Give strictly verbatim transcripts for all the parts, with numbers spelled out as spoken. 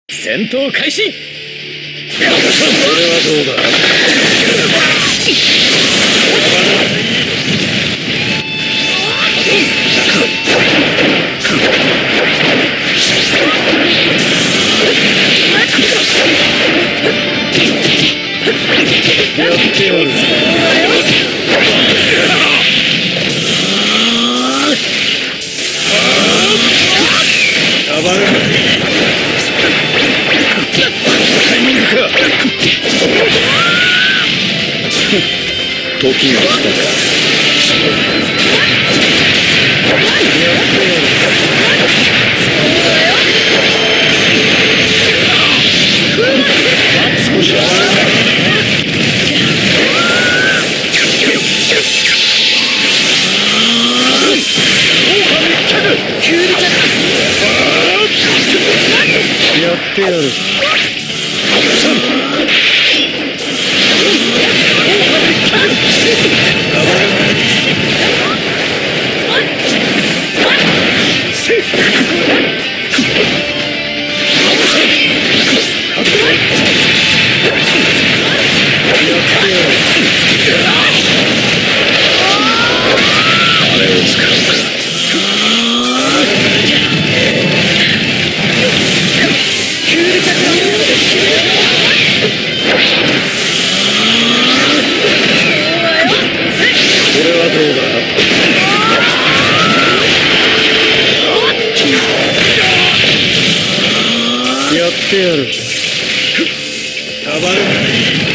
戦闘開始。これはどうだ。やってやるぞ。たまるか。タイミングか。時が来たか。少しはやってやる。あれを使うか。これはどうだ。やってやる。たまるかい。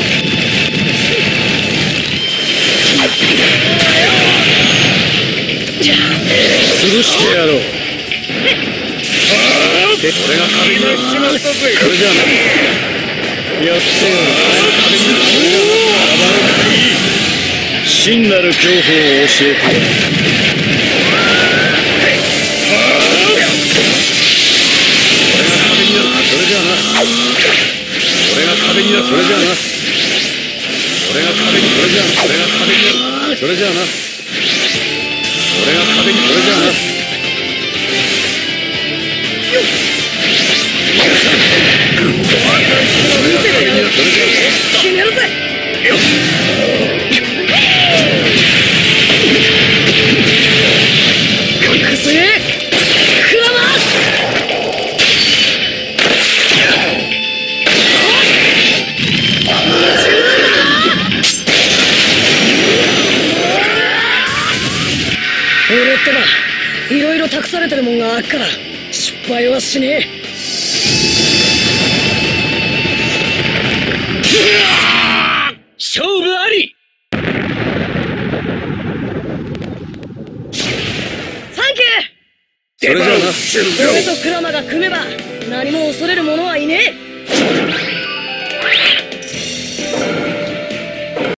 潰してやろう。俺が壁にしまったぜ。これじゃな。やってやる。真なる恐怖を教えてやる。俺が壁になる。それじゃな。俺が壁になる。それじゃな。俺が壁に。それじゃな。俺が壁になる。それじゃな。俺が壁に。それじゃな。 決めるぜ。くすげえクラマ俺ってばいろいろ託されてるもんがあっから失敗はしねえ。 勝負あり。 サンキュー。 それじゃあな。 俺とクラマが組めば何も恐れる者はいねえ。